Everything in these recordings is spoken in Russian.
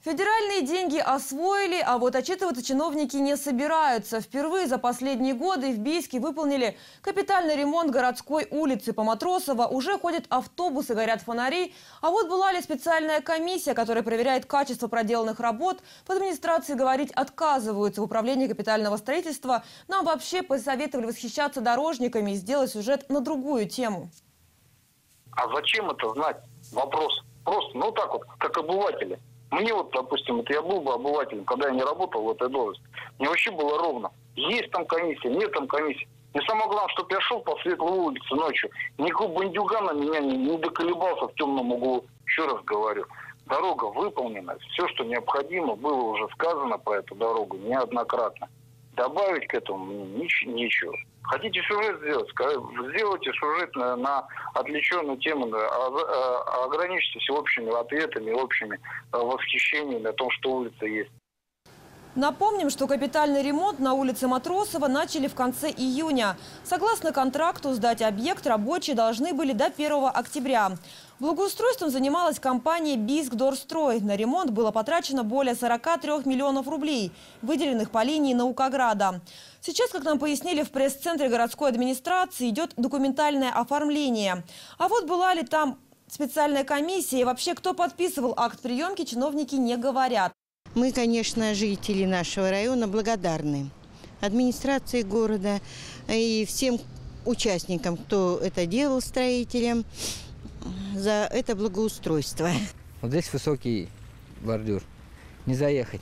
Федеральные деньги освоили, а вот отчитываться чиновники не собираются. Впервые за последние годы в Бийске выполнили капитальный ремонт городской улицы. По Матросова уже ходят автобусы, горят фонари. А вот была ли специальная комиссия, которая проверяет качество проделанных работ? В администрации говорить отказываются. В управлении капитального строительства нам вообще посоветовали восхищаться дорожниками и сделать сюжет на другую тему. А зачем это знать? Вопрос. Просто, так вот, как обыватели. Мне вот, допустим, я был бы обывателем, когда я не работал в этой должности. Мне вообще было ровно. Есть там комиссия, нет там комиссии. И самое главное, чтобы я шел по светлой улице ночью. Никакой бандюган на меня не доколебался в темном углу. Еще раз говорю, дорога выполнена. Все, что необходимо, было уже сказано про эту дорогу неоднократно. Добавить к этому ничего. Хотите сюжет сделать? Сделайте сюжет на отвлеченную тему, ограничьтесь общими ответами, общими восхищениями о том, что улица есть. Напомним, что капитальный ремонт на улице Матросова начали в конце июня. Согласно контракту, сдать объект рабочие должны были до 1 октября. Благоустройством занималась компания «Бийскдорстрой». На ремонт было потрачено более 43 миллионов рублей, выделенных по линии Наукограда. Сейчас, как нам пояснили в пресс-центре городской администрации, идет документальное оформление. А вот была ли там специальная комиссия и вообще кто подписывал акт приемки, чиновники не говорят. Мы, конечно, жители нашего района благодарны администрации города и всем участникам, кто это делал, строителям, за это благоустройство. Вот здесь высокий бордюр, не заехать.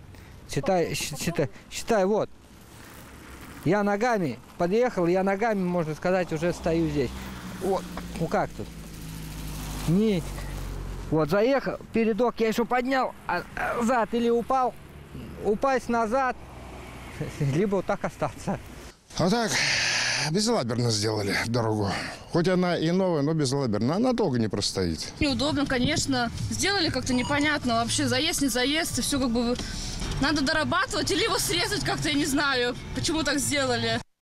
Считай, вот. Я ногами подъехал, можно сказать, уже стою здесь. Вот, как тут? Вот заехал, передок я еще поднял, а зад или упал, упасть назад, либо вот так остаться. А так, безалаберно сделали дорогу. Хоть она и новая, но безалаберно. Она долго не простоит. Неудобно, конечно. Сделали как-то непонятно вообще, заезд, не заезд, и все как бы надо дорабатывать или его срезать как-то, я не знаю, почему так сделали.